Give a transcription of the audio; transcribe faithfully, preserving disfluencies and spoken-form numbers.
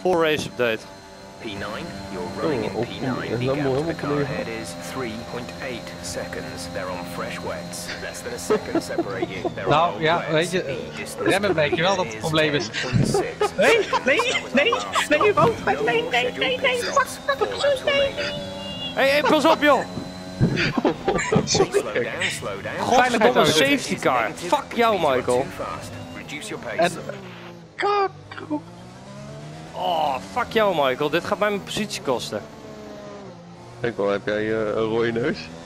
Full race update. P nine, you're running Oh, in P nine. oh, The helemaal- gap to the helemaal car collega. ahead is three point eight seconds. They're on fresh wets. Less than a second separate you. They're on Nou old ja, wets. weet je, The distance remmen weet je wel dat het probleem is. Nee, nee, nee, nee, je wou nee, nee, nee, nee, nee, fuck, fuck, fuck, nee. Hé, hey, pas op joh! Slow down, slow down. Godverdomme safety car. Fuck jou, Michael. Reduce your pace. En... Oh, fuck jou, Michael. Dit gaat mij mijn positie kosten. Kijk wel, heb jij uh, een rode neus?